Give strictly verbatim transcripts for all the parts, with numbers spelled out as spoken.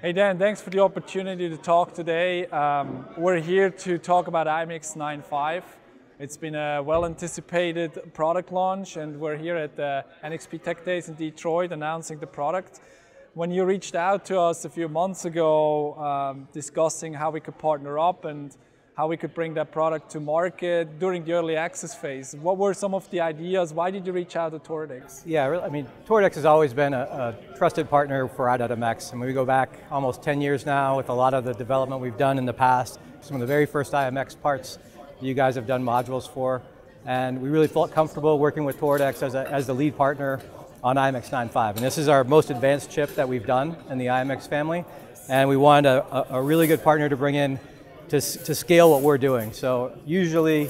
Hey Dan, thanks for the opportunity to talk today. Um, we're here to talk about I M X nine five. It's been a well-anticipated product launch, and we're here at the N X P Tech Days in Detroit announcing the product. When you reached out to us a few months ago um, discussing how we could partner up and how we could bring that product to market during the early access phase, what were some of the ideas? Why did you reach out to Toradex? Yeah, I mean, Toradex has always been a, a trusted partner for I M X, and we go back almost ten years now with a lot of the development we've done in the past. Some of the very first I M X parts that you guys have done modules for, and we really felt comfortable working with Toradex as, a, as the lead partner on I M X nine five. And this is our most advanced chip that we've done in the I M X family, and we wanted a, a, a really good partner to bring in to, to scale what we're doing. So usually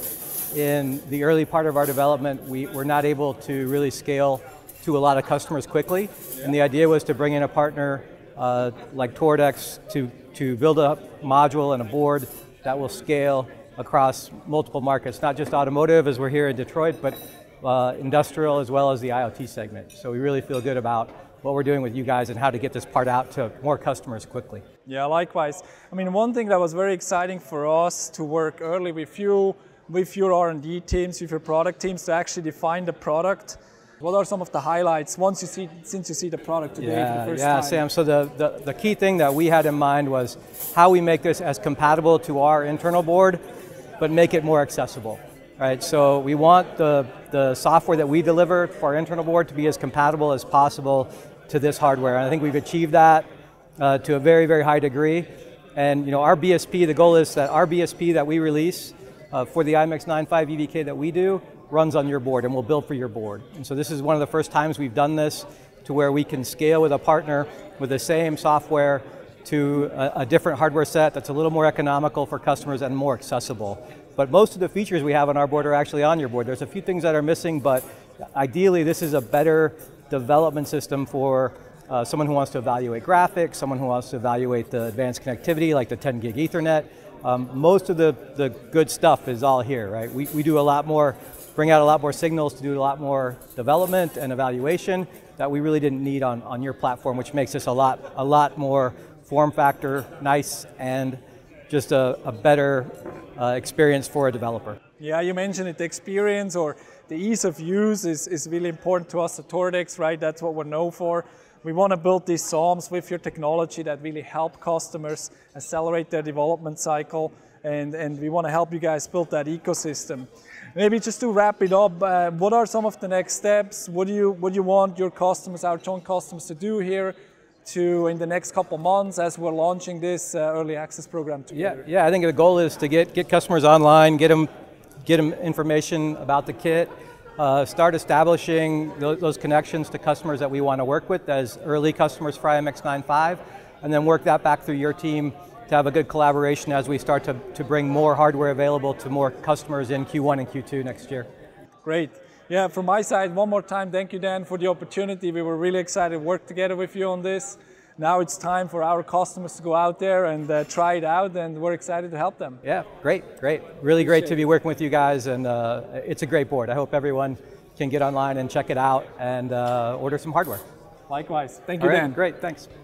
in the early part of our development, we, we're not able to really scale to a lot of customers quickly. And the idea was to bring in a partner uh, like Toradex to, to build a module and a board that will scale across multiple markets, not just automotive as we're here in Detroit, but uh, industrial as well as the I O T segment. So we really feel good about what we're doing with you guys and how to get this part out to more customers quickly. Yeah, likewise. I mean, one thing that was very exciting for us to work early with you, with your R and D teams, with your product teams to actually define the product. What are some of the highlights once you see, since you see the product today yeah, for the first yeah, time? Sam, so the, the, the key thing that we had in mind was how we make this as compatible to our internal board, but make it more accessible. Right, so we want the, the software that we deliver for our internal board to be as compatible as possible to this hardware. And I think we've achieved that uh, to a very, very high degree. And you know, our B S P, the goal is that our B S P that we release uh, for the I M X nine five E V K that we do runs on your board and will build for your board. And so this is one of the first times we've done this to where we can scale with a partner with the same software to a, a different hardware set that's a little more economical for customers and more accessible. But most of the features we have on our board are actually on your board. There's a few things that are missing, but ideally this is a better development system for uh, someone who wants to evaluate graphics, someone who wants to evaluate the advanced connectivity like the ten gig Ethernet. Um, most of the, the good stuff is all here, right? We, we do a lot more, bring out a lot more signals to do a lot more development and evaluation that we really didn't need on, on your platform, which makes this a lot, a lot more form factor, nice, and just a, a better uh, experience for a developer. Yeah, you mentioned it, the experience or the ease of use is, is really important to us at Toradex, right? That's what we're known for. We want to build these S O Ms with your technology that really help customers accelerate their development cycle, and, and we want to help you guys build that ecosystem. Maybe just to wrap it up, uh, what are some of the next steps? What do you, what do you want your customers, our joint customers to do here to in the next couple months as we're launching this uh, early access program together? Yeah, yeah, I think the goal is to get, get customers online, get them, get them information about the kit, uh, start establishing those, those connections to customers that we want to work with as early customers for I M X nine five, and then work that back through your team to have a good collaboration as we start to, to bring more hardware available to more customers in Q one and Q two next year. Great. Yeah, from my side, one more time, thank you, Dan, for the opportunity. We were really excited to work together with you on this. Now it's time for our customers to go out there and uh, try it out, and we're excited to help them. Yeah, great, great. Really great to be working with you guys, and uh, it's a great board. I hope everyone can get online and check it out and uh, order some hardware. Likewise. Thank you, All right, Dan. Great, thanks.